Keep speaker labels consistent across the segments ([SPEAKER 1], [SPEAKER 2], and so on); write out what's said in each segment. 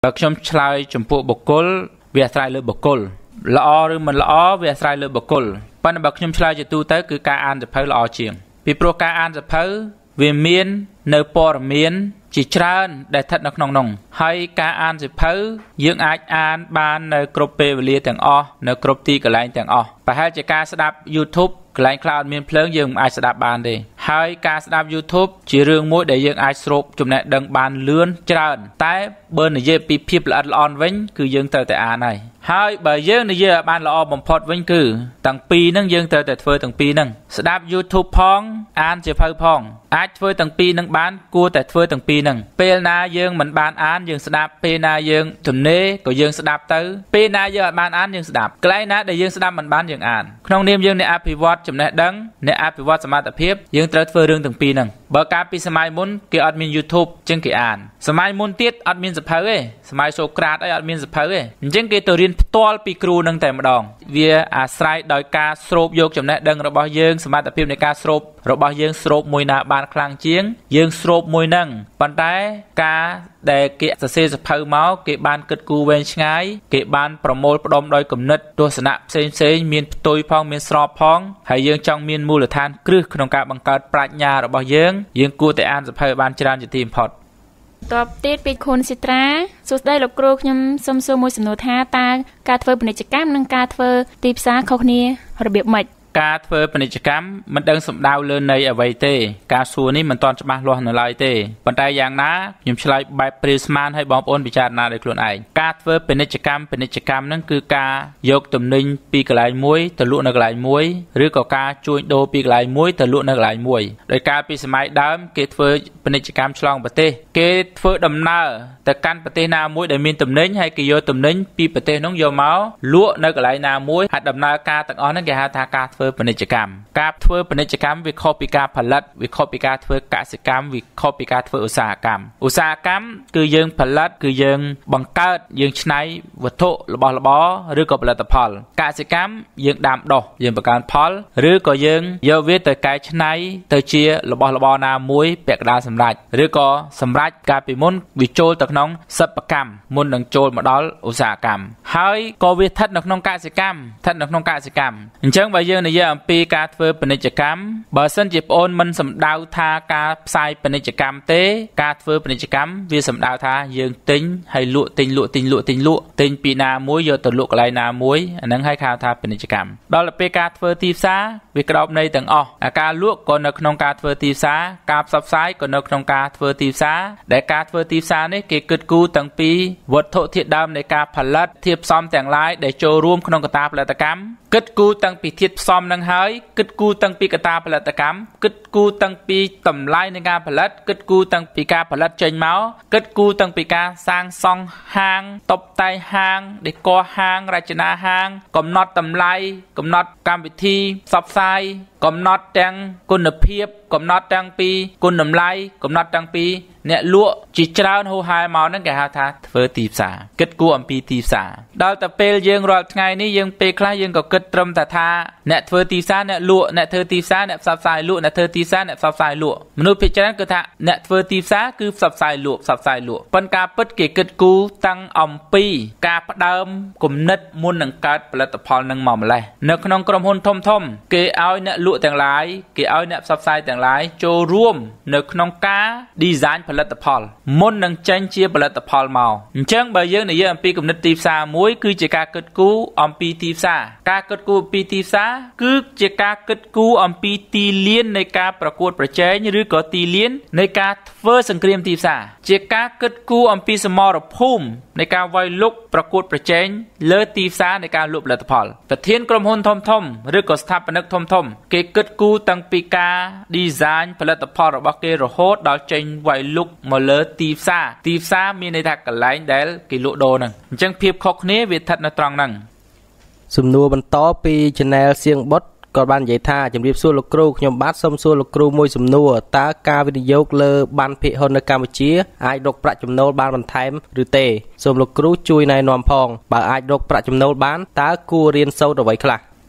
[SPEAKER 1] បើខ្ញុំឆ្លើយចំពោះបុគ្គលវាអាស្រ័យលើបុគ្គលល្អឬមិនល្អវាអាស្រ័យលើបុគ្គលប៉ុន្តែបើខ្ញុំឆ្លើយជាទូទៅគឺការអានសៀវភៅល្អជាងពីព្រោះការអានសៀវភៅវាមាននៅព័ត៌មានជាច្រើនដែលស្ថិតនៅក្នុងនោះហើយការអានសៀវភៅយើងអាចអានបាននៅគ្រប់ពេលវេលាទាំងអស់នៅគ្រប់ទីកន្លែងទាំងអស់ប្រហែលជាការស្ដាប់ YouTube កន្លែងខ្លះអត់មានភ្លើងយើងមិនអាចស្ដាប់បានទេហើយការស្ដាប់ YouTube ជារឿងមួយដែលយើងអាចស្រូបចំណេះដឹងបានលឿនច្រើនតែបើនិយាយពីភាពល្អិតល្អន់វិញគឺយើងត្រូវតែអានហើយបើយើងនិយាយឲ្យបានល្អបំផុតវិញគឺទាំងពីរហ្នឹងយើងត្រូវតែធ្វើទាំងពីរហ្នឹងស្ដាប់ YouTube ផងអានសៀវភៅផងអាចធ្វើទាំងពីរហ្នឹងបានគួរតែធ្វើទាំងពីរហ្នឹងពេលណាយើងមិនបានអានយើងស្ដាប់ពេលណាយើងទំនេរក៏យើងស្ដាប់ទៅពេលណាយើងអត់បានអានយើងស្ដាប់កន្លែងណាដែលយើងស្ដាប់មិនបានយើងអានក្នុងនាមយើងអ្នកអភិវឌ្ឍចំណេះដឹងអ្នកអភិវឌ្ឍសមត្ថភាពយើងត្រូវធ្វើរឿងទាំងពីរហ្នឹងបើកាលពីសម័យមុនគេអត់មាន YouTube អញ្ចឹងគេអានសម័យមុនទៀតអត់មានសៀវភៅទេសម័យសូក្រាតអីអត់មានសៀវភៅទេអញ្ចឹងគេទៅរៀនផ្ទាល់ពីគ្រូនឹងតែម្ដងវាអាស្រ័យដោយការស្រូបយកចំណេះដឹងរបស់យើងសមត្ថភាពនៃការស្រូបរបស់យើងស្រូបមួយណាបានខ្លាំងជាងយើងស្រូបមួយហ្នឹងប៉ុន្តែការដែលគេសរសេរសៀវភៅមកគេបានគិតគូរវែងឆ្ងាយគេបានប្រមូលផ្ដុំដោយគំនិតទស្សនៈផ្សេងមានផ្ទុយផងមានស្របផងហើយយើងចង់មានមូលដ្ឋានគ្រឹះក្នុងការបង្កើតប្រាជ្ញារបស់យើងគួរតែអានសៀវភៅបានច្រើនជាទីបំផុត
[SPEAKER 2] តបទៀតពីខុនសិត្រាសួស្តីលោកគ្រូខ្ញុំសូមសួរមួយសំណួរថាតើការធ្វើពាណិជ្ជកម្មនិងការធ្វើទីផ្សារខុសគ្នារបៀបម៉េច
[SPEAKER 1] ការធ្វើពាណិជ្ជកម្មមិនដឹងសំដៅលើន័យអ្វីទេការសួរនេះមិនទាន់ច្បាស់លាស់នៅឡើយទេប៉ុន្តែយ៉ាងណាខ្ញុំឆ្លើយបែបព្រាវស្មានឲ្យបងប្អូនពិចារណាដោយខ្លួនឯងការធ្វើពាណិជ្ជកម្មហ្នឹងគឺការយកទំនិញពីកន្លែងមួយទៅលក់នៅកន្លែងមួយឬក៏ការជួញដូរពីកន្លែងមួយទៅលក់នៅកន្លែងមួយដោយការពីសម័យដើមគេធ្វើពាណិជ្ជកម្មឆ្លងប្រទេសគេធ្វើដំណើរទៅកាន់ប្រទេសណាមួយដែលមានទំនិញហើយគេយកទំនិញពីប្រទេសនោះយកមកលក់នៅកន្លែងណាមួយហើយដំណើរការទាំងអស់ហ្នឹងគេហៅថាការធ្វើពាណិជ្ជកម្មការធ្វើពាណិជ្ជកម្មវាខុសពីការផលិតវាខុសពីការធ្វើកសិកម្មវាខុសពីការធ្វើឧស្សាហកម្មគឺយើងផលិតគឺយើងបង្កើតយើងច្នៃវត្ថុរបស់របរឬក៏ផលិតផលកសិកម្មយើងដាំដុះយើងបង្កើនផលឬក៏យើងយកវាទៅកែច្នៃទៅជារបស់របរណាមួយពាក់កណ្ដាលសម្រេចឬក៏សម្រេចកាលពីមុនវាចូលទៅក្នុងសិប្បកម្មមុននឹងចូលមកដល់ឧស្សាហកម្មហើយក៏វាស្ថិតនៅក្នុងកសិកម្មអញ្ចឹងបើយើងនិយាយអំពីការធ្វើពាណិជ្ជកម្មបើសិនជាបងអូនមិនសម្ដៅថាការផ្សាយពាណិជ្ជកម្មទេការធ្វើពាណិជ្ជកម្មវាសម្ដៅថាយើងទិញហើយលក់ទិញពីណាមួយយកទៅលក់កន្លែងណាមួយអាហ្នឹងហើយហៅថាពាណិជ្ជកម្មដល់ទៅពេលការធ្វើទីផ្សារវាក្តោបន័យទាំងអស់ការលក់ក៏នៅក្នុងការធ្វើទីផ្សារការផ្សព្វផ្សាយក៏នៅក្នុងការធ្វើទីផ្សារដែលការធ្វើទីផ្សារនេះគេគិតគូរតាំងពីវត្ថុធាតុដើមនៃការផលិតធាតុផ្សំទាំងឡាយដែលចូលរួមក្នុងកត្តាផលិតកម្មគិតគូរតាំងពីធាតុផ្សំនឹងហើយគិតគូរតាំងពីកត្តាផលិតកម្មគិតគូរតាំងពីតម្លៃនៃការផលិតគិតគូរតាំងពីការផលិតចេញមកគិតគូរតាំងពីការសាងសង់ហាងតុបតែងហាងដេក័រហាងរចនាហាងកំណត់តម្លៃកំណត់កម្មវិធីផ្សព្វផ្សាយកំណត់ទាំងគុណភាពកំណត់ទាំងពីគុណតម្លៃកំណត់ទាំងពីអ្នកលក់ជាច្រើនហូរហែមកហ្នឹងគេហៅថាធ្វើទីផ្សារគិតគូរអំពីទីផ្សារដល់តែពេលយើងរាល់ថ្ងៃនេះយើងពេលខ្លះយើងក៏គិតត្រឹមតែថាអ្នកធ្វើទីផ្សារអ្នកលក់អ្នកធ្វើទីផ្សារអ្នកផ្សព្វផ្សាយលក់អ្នកធ្វើទីផ្សារអ្នកផ្សព្វផ្សាយលក់មនុស្សភាគច្រើនគឺថាអ្នកធ្វើទីផ្សារគឺផ្សព្វផ្សាយលក់ប៉ុន្តែការពិតគេគិតគូរតាំងអំពីការផ្ដើមគំនិតមុននឹងកើតផលិតផលនឹងមកម្លេះនៅក្នុងក្រុមហ៊ុនធំគេឲ្យអ្នកលក់ទាំងឡាយគេឲ្យអ្នកផ្សព្វផ្សាយទាំងឡាយចូលរួមនៅក្នុងការ design ផលិតផលមុននឹងចេញជាផលិតផលមកអញ្ចឹងបើយើងនិយាយអំពីគំនិតទីផ្សារមួយគឺជាការគិតគូរអំពីទីផ្សារការគិតគូរអំពីទីផ្សារគឺជាការគិតគូរអំពីទីលាននៃការប្រកួតប្រជែងឬក៏ទីលាននៃការធ្វើសង្គ្រាមទីផ្សារជាការគិតគូរអំពីសមរភូមិនៃការវាយលុកប្រកួតប្រជែងលើទីផ្សារនៃការលក់ផលិតផលប្រធានក្រុមហ៊ុនធំឬក៏ស្ថាបនិកធំគេគិតគូរតាំងពីការ design ផលិតផលរបស់គេរហូតដល់ចេញវាយលុកមកលើទីផ្សារមានន័យថាកន្លែងដែលគេលក់ដូរហ្នឹងអញ្ចឹងភាពខុសគ្នាវាស្ថិតនៅត្រង់ហ្នឹង
[SPEAKER 3] សំណួរបន្តពី Channel សៀងបុតក៏បាននិយាយថាជំរាបសួរលោកគ្រូខ្ញុំបាទសូមសួរលោកគ្រូមួយសំណួរតើការវិនិយោគលើបានភាគហ៊ុននៅកម្ពុជាអាចរកប្រាក់ចំណូលបានបន្ថែមឬទេសូមលោកគ្រូជួយណែនាំផងបើអាចរកប្រាក់ចំណូលបានតើគួររៀនសូត្រអ្វីខ្លះ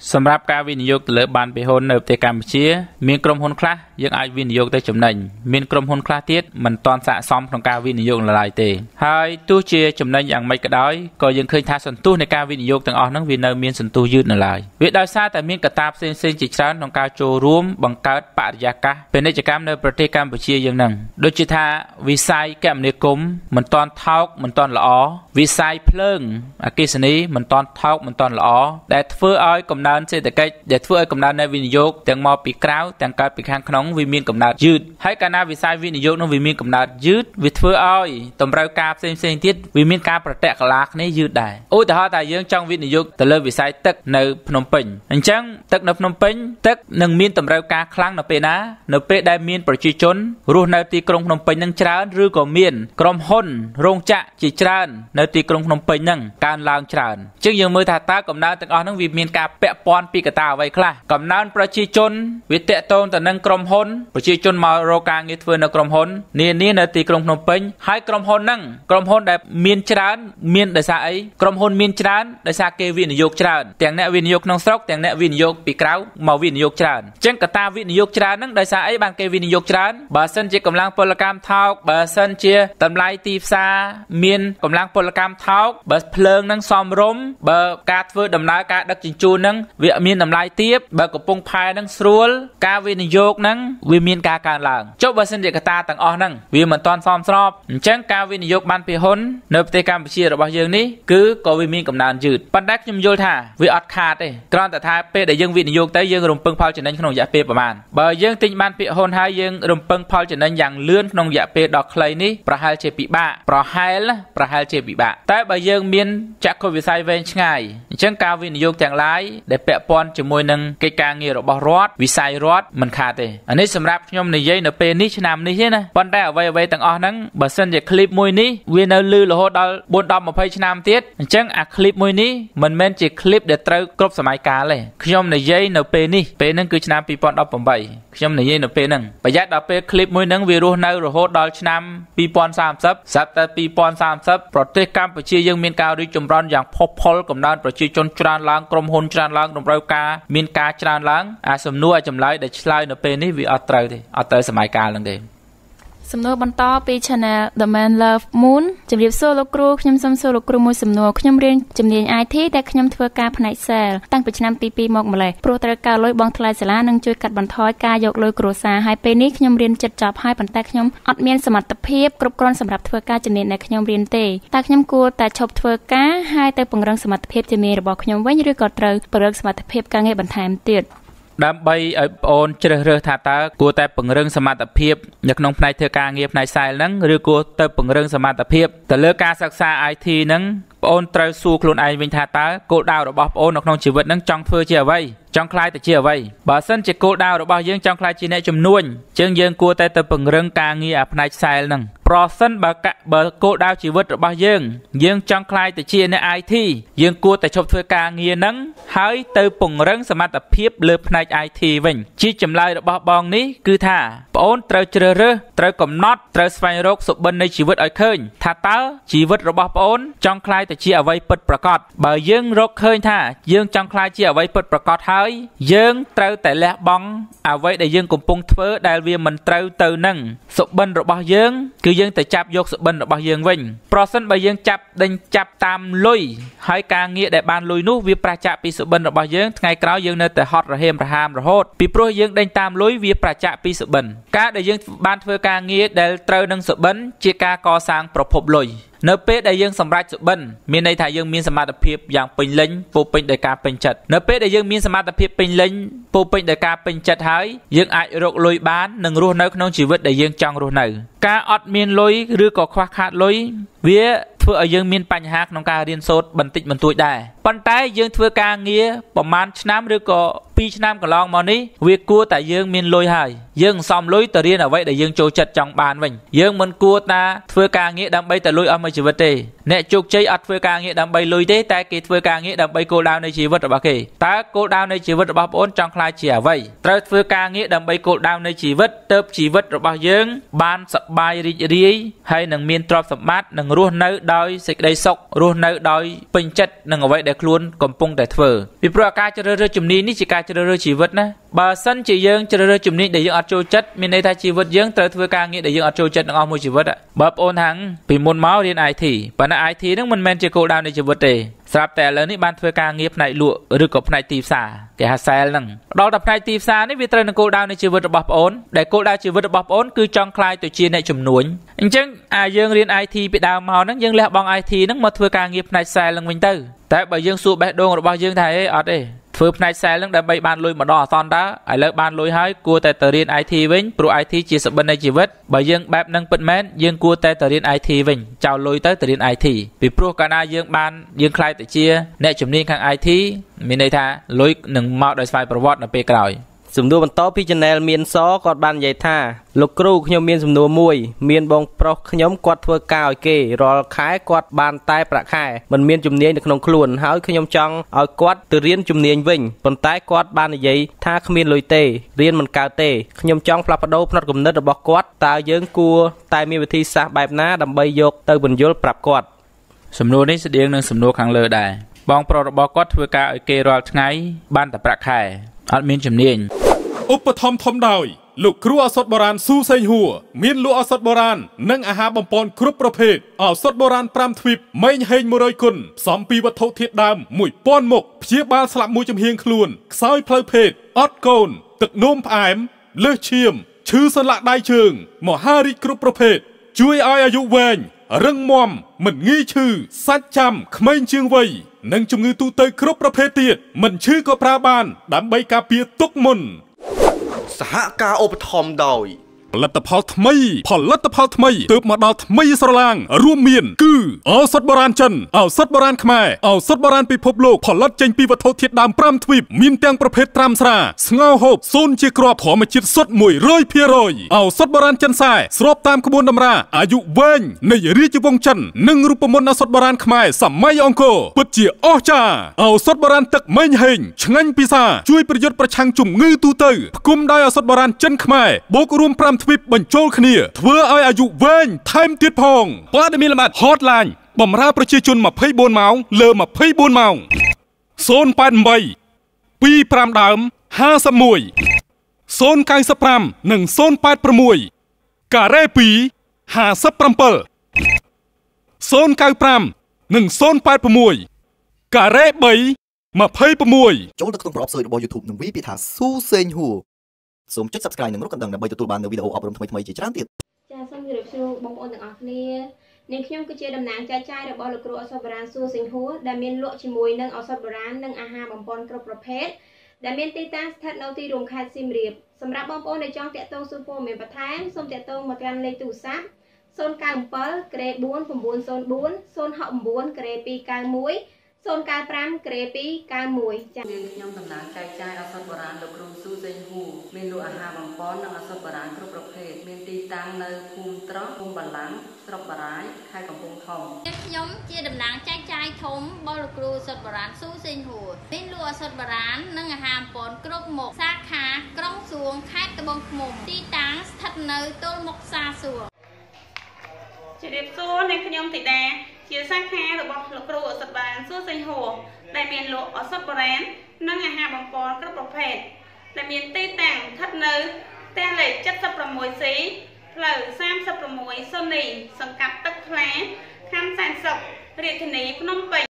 [SPEAKER 1] សម្រាប់ការវិនិយោគទៅលើបានពីហ៊ុននៅប្រទេសកម្ពុជាមានក្រុមហ៊ុនខ្លះយើងអាចវិនិយោគទៅចំណេញមានក្រុមហ៊ុនខ្លះទៀតមិនទាន់ស័ក្តិសមក្នុងការវិនិយោគឡើយទេហើយទោះជាចំណេញយ៉ាងម៉េចក៏ដោយក៏យើងឃើញថាសន្ទុះនៃការវិនិយោគទាំងអស់ហ្នឹងវានៅមានសន្ទុះយឺតនៅឡើយវាដោយសារតែមានកត្តាផ្សេងៗជាច្រើនក្នុងការចូលរួមបង្កើតបរិយាកាសពាណិជ្ជកម្មនៅប្រទេសកម្ពុជាយើងហ្នឹងដូចជាថាវិស័យគមនាគមន៍មិនទាន់ថោកមិនទាន់ល្អវិស័យភ្លើងអគ្គិសនីមិនទាន់ថោកមិនទាន់ល្អដែលធ្វើឲ្យកំណើនសេដ្ឋកិច្ចដែលធ្វើឲ្យកំណើននៃវិនិយោគទាំងមកពីក្រៅទាំងកើតពីខាងក្នុងវាមានកំណើនយឺតហើយកាលណាវិស័យវិនិយោគនោះវាមានកំណើនយឺតវាធ្វើឲ្យតម្រូវការផ្សេងៗទៀតវាមានការប្រតិកលាគ្នាយឺតដែរឧទាហរណ៍ថាយើងចង់វិនិយោគទៅលើវិស័យទឹកនៅភ្នំពេញអញ្ចឹងទឹកនៅភ្នំពេញទឹកនឹងមានតម្រូវការខ្លាំងនៅពេលណានៅពេលដែលមានប្រជាជនរស់នៅទីក្រុងភ្នំពេញនឹងច្រើនឬក៏មានក្រុមហ៊ុនរោងចក្រជាច្រើននៅទីក្រុងភ្នំពេញហ្នឹងកើនឡើងច្រើនអញ្ចឹងយើងមើលថាតើកំណើនទាំងអស់ហ្នឹងវាមានការពាក់ព័ន្ធពីកត្តាអ្វីខ្លះកំណើនប្រជាជនវាតាក់ទងទៅនឹងក្រុមហ៊ុនប្រជាជនមករកការងារធ្វើនៅក្រុមហ៊ុននានានៅទីក្រុងភ្នំពេញហើយក្រុមហ៊ុនហ្នឹងក្រុមហ៊ុនដែលមានច្រើនមានដោយសារអីក្រុមហ៊ុនមានច្រើនដោយសារគេវិនិយោគច្រើនទាំងអ្នកវិនិយោគក្នុងស្រុកទាំងអ្នកវិនិយោគពីក្រៅមកវិនិយោគច្រើនអញ្ចឹងកត្តាវិនិយោគច្រើនហ្នឹងដោយសារអីបានគេវិនិយោគច្រើនបើសិនជាកម្លាំងពលកម្មថោកបើសិនជាតម្លៃទីផ្សារមានកម្លាំងពលកម្មថោកបើភ្លើងហ្នឹងសមរម្យបើការធ្វើដំណើរការដឹកជញ្ជូនហ្នឹងវាមានតម្លៃទាបបើកំពង់ផែហ្នឹងស្រួលការវិនិយោគហ្នឹងវាមានការកើនឡើងចុះបើសិនជាកត្តាទាំងអស់ហ្នឹងវាមិនទាន់សមស្របអញ្ចឹងការវិនិយោគបានពីហ៊ុននៅប្រទេសកម្ពុជារបស់យើងនេះគឺក៏វាមានកំណើនយឺតប៉ុន្តែខ្ញុំយល់ថាវាអត់ខាតទេគ្រាន់តែថាពេលដែលយើងវិនិយោគទៅយើងរំពឹងផលចំណេញក្នុងរយៈពេលប្រហែលបើយើងទិញបានពីហ៊ុនហើយយើងរំពឹងផលចំណេញយ៉ាងលឿនក្នុងរយៈពេលដ៏ខ្លីនេះប្រហែលជាពិបាកប្រហែលជាពិបាកតែបើយើងមានចក្ខុវិស័យវែងឆ្ងាយអញ្ចឹងការវិនិយោគទាំងឡាយដែលពាក់ព័ន្ធជាមួយនឹងកិច្ចការងាររបស់រដ្ឋវិស័យរដ្ឋមិនខាតទេអានេះសម្រាប់ខ្ញុំនិយាយនៅពេលនេះឆ្នាំនេះទេណាប៉ុន្តែអ្វីៗទាំងអស់ហ្នឹងបើសិនជាคลิปមួយនេះវានៅលឺរហូតដល់4 10 20ឆ្នាំទៀតអញ្ចឹងអាคลิปមួយនេះមិនមែនជាคลิปដែលត្រូវគ្រប់សម័យកាលទេខ្ញុំនិយាយនៅពេលនេះពេលហ្នឹងគឺឆ្នាំ2018ខ្ញុំនិយាយនៅពេលហ្នឹងប្រយ័ត្នដល់ពេលคลิปមួយហ្នឹងវារស់នៅរហូតដល់ឆ្នាំ2030ស្រាប់តែ2030ប្រទេសកម្ពុជាយើងមានការរីកចម្រើនយ៉ាងផុសផុលកំណើនប្រជាជនច្រើនឡើងក្រុមហ៊ុនច្រើនឡើងតម្រូវការមានការច្រើនឡើងអាសំណួរចម្លើយដែលឆ្លើយនៅពេលនេះវាអត់ត្រូវទេអត់ត្រូវសម័យកាលហ្នឹងទេ
[SPEAKER 2] សំណួរបន្តពី Channel The Man Love Moon ជំរាបសួរលោកគ្រូខ្ញុំសូមសួរលោកគ្រូមួយសំណួរខ្ញុំរៀនជំនាញ IT តែខ្ញុំធ្វើការផ្នែក Sales តាំងពីឆ្នាំទី2មកម្លេះព្រោះត្រូវការលុយបង់ថ្លៃសាលានិងជួយកាត់បន្ថយការយកលុយគ្រួសារហើយពេលនេះខ្ញុំរៀនជិតចប់ហើយប៉ុន្តែខ្ញុំអត់មានសមត្ថភាពគ្រប់គ្រាន់សម្រាប់ធ្វើការជំនាញដែលខ្ញុំរៀនទេតើខ្ញុំគួរតែឈប់ធ្វើការហើយទៅពង្រឹងសមត្ថភាពជំនាញរបស់ខ្ញុំវិញឬក៏ត្រូវពង្រឹងសមត្ថភាពការងារបន្ថែមទៀត
[SPEAKER 1] ដើម្បីឲ្យបងអូនជ្រើសរើសថាតើគួរតែពង្រឹងសមត្ថភាពនៅក្នុងផ្នែកធ្វើការងារផ្នែក Sales ហ្នឹងឬគួរទៅពង្រឹងសមត្ថភាពទៅលើការសិក្សា IT ហ្នឹងបងអូនត្រូវសួរខ្លួនឯងវិញថាតើគោលដៅរបស់បងអូននៅក្នុងជីវិតហ្នឹងចង់ធ្វើជាអ្វីចង់ខ្លាយទៅជាអ្វីបើសិនជាគោលដៅរបស់យើងចង់ខ្លាយជាអ្នកជំនួញចឹងយើងគួរតែទៅពង្រឹងការងារអាផ្នែក Sales ហ្នឹងប្រសិនបើគោលដៅជីវិតរបស់យើងចង់ខ្លាយទៅជាអ្នក IT យើងគួរតែឈប់ធ្វើការងារហ្នឹងហើយទៅពង្រឹងសមត្ថភាពលើផ្នែក IT វិញជាចម្លើយរបស់បងនេះគឺថាបងអូនត្រូវជ្រើសរើសត្រូវកំណត់ត្រូវស្វែងរកសុបិននៃជីវិតឲ្យឃើញថាតើជីវិតរបស់បងអូនចង់ខ្លាយទៅជាអ្វីពិតប្រាកដបើយើងរកឃើញថាយើងចង់ខ្លាយជាអ្វីពិតប្រាកដហើយយើងត្រូវតែលះបង់អ្វីដែលយើងកំពុងធ្វើដែលវាមិនត្រូវទៅនឹងសុបិនរបស់យើងគឺយើងទៅចាប់យកសុបិនរបស់យើងវិញប្រសិនបើយើងចាប់តាមលុយហើយការងារដែលបានលុយនោះវាប្រឆាចពីសុបិនរបស់យើងថ្ងៃក្រោយយើងនៅតែហត់រហេមរហាមរហូតពីព្រោះយើងដេញតាមលុយវាប្រឆាចពីសុបិនការដែលយើងបានធ្វើការងារដែលត្រូវនឹងសុបិនជាការកសាងប្រភពលុយនៅពេលដែលយើងសម្រេចសុបិនមានន័យថាយើងមានសមត្ថភាពយ៉ាងពេញលេញពោពេញដោយការពេញចិត្តនៅពេលដែលយើងមានសមត្ថភាពពេញលេញពោពេញដោយការពេញចិត្តហើយយើងអាចរកលុយបាននិងរស់នៅក្នុងជីវិតដែលយើងចង់រស់នៅការអត់មានលុយឬក៏ខ្វះខាតលុយវាធ្វើឲ្យយើងមានបញ្ហាក្នុងការរៀនសូត្របន្តិចបន្តួចដែរប៉ុន្តែយើងធ្វើការងារប្រហែលឆ្នាំឬក៏2ឆ្នាំកន្លងមកនេះវាគួរតែយើងមានលុយហើយយើងសំលុយទៅរៀនអ្វីដែលយើងចូលចិត្តចង់បានវិញយើងមិនគួរតែធ្វើការងារដើម្បីតែលុយអស់មួយជីវិតទេ nè chụp chơi ắt với càng nghĩa đam bay lùi thế tại kịp với càng nghĩa đam bay cô đào này chỉ vật ở bác kì ta cô đào này chỉ vật ở bác ôn trong khai chỉ ở vậy tới với càng nghĩa đam bay cô đào này chỉ vật tớp chỉ vật ở bác dương ban sập bài ri hay nâng miên trọp sập mát nâng ruột nơi đói xịt đầy sọc ruột nơi đói bình chất nâng ở vậy để luôn cầm pung để thở vì pro ca cho rơi chùm ní ní chỉ ca cho rơi chỉ vật nè bà sân chỉ dương cho rơi chùm ní để dương ở trôi chất miền đây thay chỉ vật dương tới với càng nghĩa để dương ở trôi chất nâng môi chỉ vật ạ bắp ôn hàng vì môn máu điên ai thì bà na ai thì nước mình men chỉ cô đào này chỉ vật đề sạpแต่lớn ní ban thuê càng nghiệp này lụa rồi cột này tì xả cái hạt xe nằng đó đập này tì xả ní vì trời nâng cô đào này chỉ vật bắp ôn để cô đào chỉ vật bắp ôn cứ trong khai từ chia này chùm núi chứ dương riêng ai thì bị đào màu nâng dương lẹ bong ai thì nâng mà thuê càng nghiệp này xe lần mình tư tại bởi dương sụp bẹ đôn rồi bao dương thầy ở đây phớp này xe lưng đã bay ban lôi mà đỏ son đó ai lỡ ban lôi hai cua tại tờ riêng IT vinh pro IT chỉ sợ bên này chỉ vết bởi dương bẹp nâng bật mến dương cua tại tờ riêng IT vinh chào lôi tới tờ riêng IT vì pro cana dương ban dương khai tự chia nè chấm niên khang IT mình đây tha lôi nâng mạo đời phải provot là pe còi
[SPEAKER 3] sum nuaបន្តពី channel មានសគាត់បាននិយាយថាលោកគ្រូខ្ញុំមានសំណួរមួយមានបងប្រុសខ្ញុំគាត់ធ្វើការឲ្យគេរាល់ខែគាត់បានតែប្រាក់ខែមិនមានជំនាញនៅក្នុងខ្លួនហើយខ្ញុំចង់ឲ្យគាត់ទៅរៀនជំនាញវិញប៉ុន្តែគាត់បាននិយាយថាគ្មានលុយទេរៀនមិនកើតទេខ្ញុំចង់ផ្លាស់ប្ដូរផ្នត់គំនិតរបស់គាត់តើយើងគួរតែមានវិធីសាស្ត្របែបណាដើម្បីយកទៅបញ្យល់ប្រាប់គាត់
[SPEAKER 1] សំណួរនេះស្តៀងនឹងសំណួរខាងលើដែរបងប្រុសរបស់គាត់ធ្វើការឲ្យគេរាល់ថ្ងៃបានតែប្រាក់ខែអត់មានជំនាញ
[SPEAKER 4] ឧបត្ថម្ភធំដោយលោកគ្រូឱសថបុរាណស៊ូសេងហួរមានលក់ឱសថបុរាណនិងអាហារបំពន់គ្រប់ប្រភេទឱសថបុរាណ5ទ្វីបម៉េងហេង100គុណផ្សំពីវត្ថុធាតុដើម1000មុខព្យាបាលស្លាប់មួយចំហៀងខ្លួនខ្សោយផ្លូវភេទអត់កូនទឹកនោមផ្អែមលើសឈាមឈឺសន្លាក់ដៃជើងមហារីកគ្រប់ប្រភេទជួយឲ្យអាយុវែងរឹងមាំមិនងាយឈឺសាច់ចាំក្មេងជាងវ័យនិងជំងឺទូទៅគ្រប់ប្រភេទទៀតមិនឈឺក៏ប្រើបានដើម្បីការពារទុកមុន
[SPEAKER 5] សហការឧបត្ថម្ភដោយ
[SPEAKER 4] ផលិតផលថ្មីទើបមកដល់ថ្មីស្រឡាងរួមមានគឺឱសថបុរាណចិនឱសថបុរាណខ្មែរឱសថបុរាណពិភពលោកផលិតចេញពីវត្ថុធាតុដើម5ទ្វីបមានទាំងប្រភេទត្រាំស្រាស្ងោរហូបសូនជាគ្រាប់ធម្មជាតិសុទ្ធ 100% ឱសថបុរាណចិនសែស្របតាមក្បួនតម្រាអាយុវែងនៃរាជវង្សចិននិងរូបមន្តឱសថបុរាណខ្មែរសម័យអង្គរពិតជាអស្ចារ្យឱសថបុរាណទឹកម៉េងហេងឆ្ងាញ់ពិសាជួយប្រយុទ្ធប្រឆាំងជំងឺទូទៅផ្គុំដោយឱសថបុរាណចិនខ្មែរបូករួម5ទ្វីបបញ្ចូលគ្នាធ្វើឲ្យអាយុវែងថែមទៀតផងព័ត៌មានលម្អិត Hotline បម្រើប្រជាជន24ម៉ោងលើ24ម៉ោង088 25ដើម51 095និង086ការ៉េ2 57 095និង086ការ៉េ3 26
[SPEAKER 5] ចូលទៅក្នុងប្រអប់សើចរបស់ YouTube និងវាយពាក្យថាស៊ូសេងហួរសូមចុច Subscribe និងរកកណ្ដឹងដើម្បីទទួលបាននូវវីដេអូអប់រំថ្មីៗជាច្រើនទៀត
[SPEAKER 2] ចាសសូមជម្រាបសួរបងប្អូនទាំងអស់គ្នានាងខ្ញុំគឺជាតំណាងចែកចាយរបស់លោកគ្រូឱសថបុរាណស៊ូសេងហួរដែលមានលក់ជាមួយនឹងឱសថបុរាណនិងអាហារបំពន់គ្រប់ប្រភេទដែលមានទីតាំងស្ថិតនៅទីរួមខេត្តសៀមរាបសម្រាប់បងប្អូនដែលចង់តាក់ទងសួរព័ត៌មានបន្ថែមសូមតាក់ទងមកកាន់លេខទូរស័ព្ទ097ក្រេ4 904 069ក្រេ291 095ក្រេ291ចា៎
[SPEAKER 6] ខ្ញុំតំណាងចែកចាយឱសថបុរាណលោកគ្រូស៊ូសេងហួរមានលក់អាហារបំពន់និងឱសថបុរាណគ្រប់ប្រភេទមានទីតាំងនៅភូមិត្រោះភូមិបាឡាំងស្រុកបារាយខេត្តកំពង់ធំ
[SPEAKER 7] ខ្ញុំជាតំណាងចែកចាយធំរបស់លោកគ្រូឱសថបុរាណស៊ូសេងហួរមានលក់ឱសថបុរាណនិងអាហារបំពន់គ្រប់មុខសាខាក្រុងសួងខេត្តត្បូងឃ្មុំទីតាំងស្ថិតនៅទល់មុខផ្សារសួង
[SPEAKER 8] ជម្រាបសួរនាងខ្ញុំធីតាជាសាខារបស់លោកគ្រូឱសថបុរាណស៊ូសេងហួរដែលមានលក់ឱសថបុរាណនិងអាហារបំពន់គ្រប់ប្រភេទដែលមានទីតាំងស្ថិតនៅផ្ទះលេខ 76C ផ្លូវ 36 សូនីសង្កាត់ទឹកថ្លាខណ្ឌសែនសុខរាជធានីភ្នំពេញ